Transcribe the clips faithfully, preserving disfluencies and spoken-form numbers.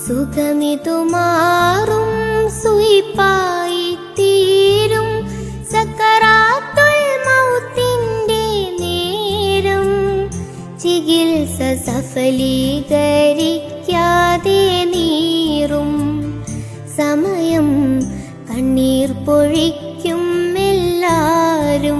സുഖമിതു മാറും സുയിപ്പായി തീരും സക്കറാത്തുൽ മൗത്തിന്റെ നേരം. ചികിത്സ സഫലീകരിക്കാതെ നീറും സമയം കണ്ണീർ പൊഴിക്കും എല്ലാരും.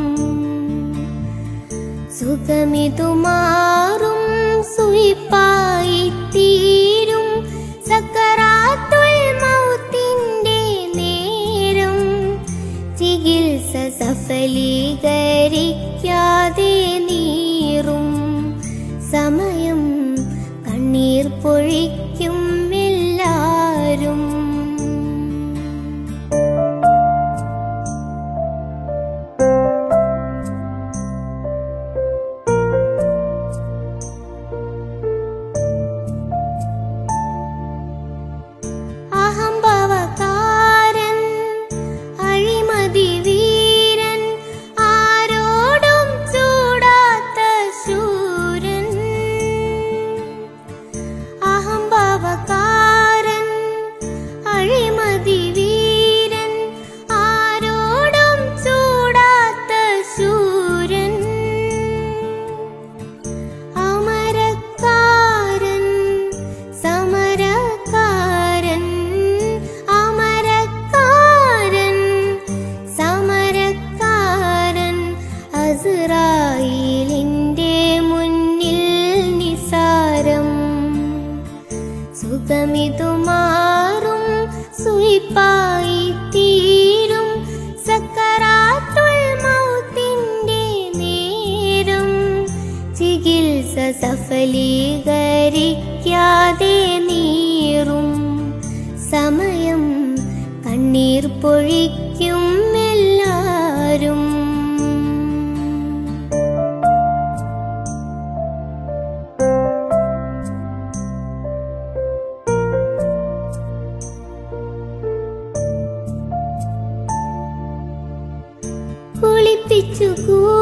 സുഖമിതു മാറും സുയിപ്പായി തീരും സക്കറാത്തുൽ മൗത്തിന്റെ നേരം. ചികിത്സ സഫലീകരിക്കാതെ നീറും സമയം കണ്ണീർ പൊഴിക്കും എല്ലാരും. അഹംഭാവകാരൻ അഴിമതി വീരൻ ആരോടും ചൂടാത്ത ശൂരൻ. അഹംഭാവകാരൻ അഴിമതി വീരൻ ആരോടും ചൂടാത്ത ശൂരൻ. അമരക്കാരൻ സമരക്കാരൻ അമരക്കാരൻ സമരക്കാരൻ അസ്റായീലിന്റെ മുന്നിൽ നിസാരം. സുഖമിതു മാറും സുയിപ്പായി തീരും സക്കറാത്തുൽ മൗത്തിന്റെ നേരം. ചികിത്സ സഫലീകരിക്കാതെ നീറും സമയം കണ്ണീർ പൊഴിക്കും എല്ലാരും. കുളിപ്പിച്ചു